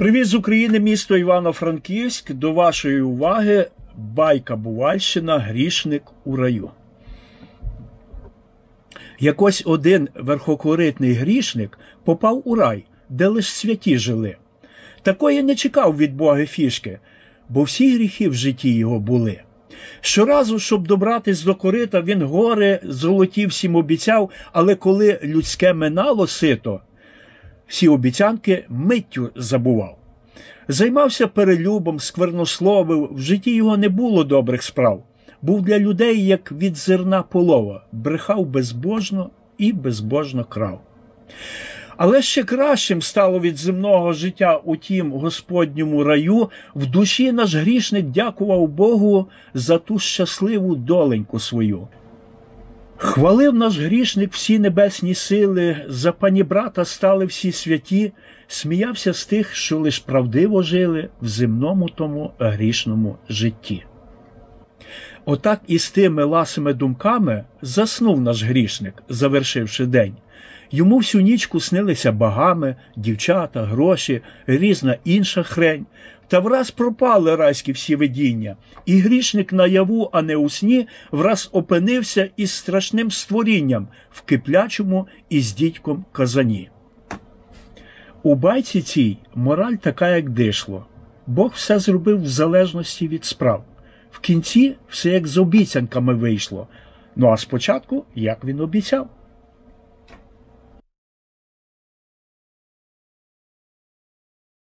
Привіт з України, місто Івано-Франківськ. До вашої уваги байка Бувальщина «Грішник у раю». Якось один верхокоритний грішник попав у рай, де лиш святі жили. Такої не чекав від Бога фішки, бо всі гріхи в житті його були. Щоразу, щоб добратись до корита, він гори золоті всім обіцяв, але коли людське минало сито, всі обіцянки миттю забував. Займався перелюбом, сквернословив, в житті його не було добрих справ. Був для людей, як від зерна полова, брехав безбожно і безбожно крав. Але ще кращим стало від земного життя у тім Господньому раю. В душі наш грішник дякував Богу за ту щасливу доленьку свою. Хвалив наш грішник всі небесні сили, за панібрата стали всі святі, сміявся з тих, що лиш правдиво жили в земному тому грішному житті. Отак і з тими ласими думками заснув наш грішник, завершивши день. Йому всю нічку снилися багами, дівчата, гроші, різна інша хрень. Та враз пропали райські всі видіння, і грішник наяву, а не у сні, враз опинився із страшним створінням в киплячому із дідьком казані. У байці цій мораль така, як дишло. Бог все зробив в залежності від справ. В кінці все як з обіцянками вийшло. Ну а спочатку, як він обіцяв.